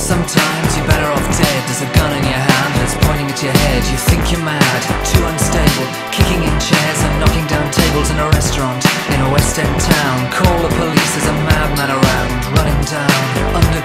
Sometimes you're better off dead. There's a gun in your hand that's pointing at your head. You think you're mad, too unstable, kicking in chairs and knocking down tables in a restaurant in a West End town. Call the police, there's a madman around, running down under